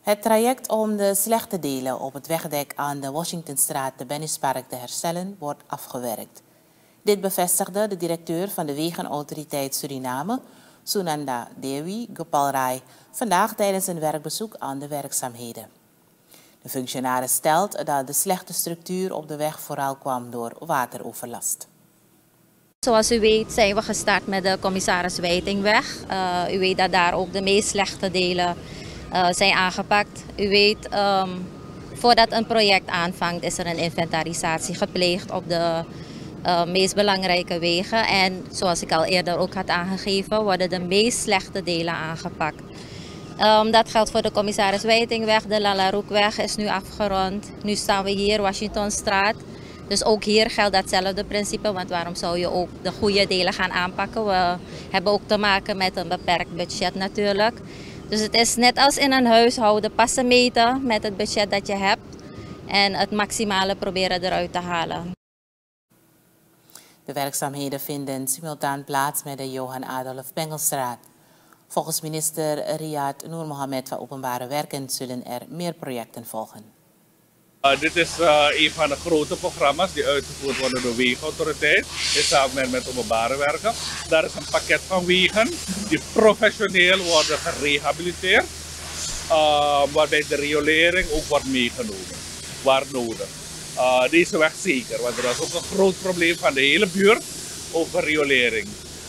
Het traject om de slechte delen op het wegdek aan de Washingtonstraat de Bennispark te herstellen wordt afgewerkt. Dit bevestigde de directeur van de Wegenautoriteit Suriname, Sunanda Dewi Gopal Rai, vandaag tijdens een werkbezoek aan de werkzaamheden. De functionaris stelt dat de slechte structuur op de weg vooral kwam door wateroverlast. Zoals u weet zijn we gestart met de commissaris Wijtingweg. U weet dat daar ook de meest slechte delen zijn aangepakt. U weet, voordat een project aanvangt is er een inventarisatie gepleegd op de meest belangrijke wegen. En zoals ik al eerder ook had aangegeven, worden de meest slechte delen aangepakt. Dat geldt voor de commissaris Wijtingweg. De Lalaroekweg is nu afgerond. Nu staan we hier, Washingtonstraat. Dus ook hier geldt datzelfde principe, want waarom zou je ook de goede delen gaan aanpakken? We hebben ook te maken met een beperkt budget natuurlijk. Dus het is net als in een huishouden, passen meten met het budget dat je hebt en het maximale proberen eruit te halen. De werkzaamheden vinden simultaan plaats met de Johan Adolf Bengelstraat. Volgens minister Riyad Noor Mohammed van Openbare Werken zullen er meer projecten volgen. Dit is een van de grote programma's die uitgevoerd worden door de Wegenautoriteit in samenwerking met Openbare Werken. Daar is een pakket van wegen die professioneel worden gerehabiliteerd, waarbij de riolering ook wordt meegenomen, waar nodig. Deze weg zeker, want er was ook een groot probleem van de hele buurt over riolering.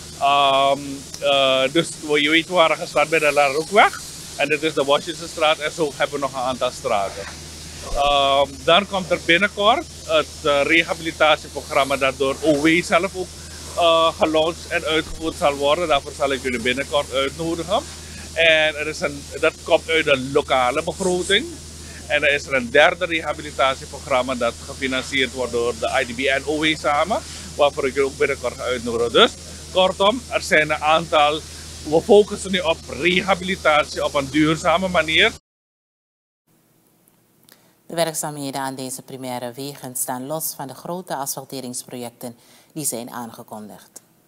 Dus je weet waar we gestart bij de Lalaroekweg en dit is de Washingtonstraat en zo hebben we nog een aantal straten. Dan komt er binnenkort het rehabilitatieprogramma dat door OW zelf ook gelaunched en uitgevoerd zal worden. Daarvoor zal ik jullie binnenkort uitnodigen. En dat komt uit de lokale begroting. En er is een derde rehabilitatieprogramma dat gefinancierd wordt door de IDB en OW samen. Waarvoor ik jullie ook binnenkort ga uitnodigen. Dus kortom, er zijn een aantal. We focussen nu op rehabilitatie op een duurzame manier. De werkzaamheden aan deze primaire wegen staan los van de grote asfalteringsprojecten die zijn aangekondigd.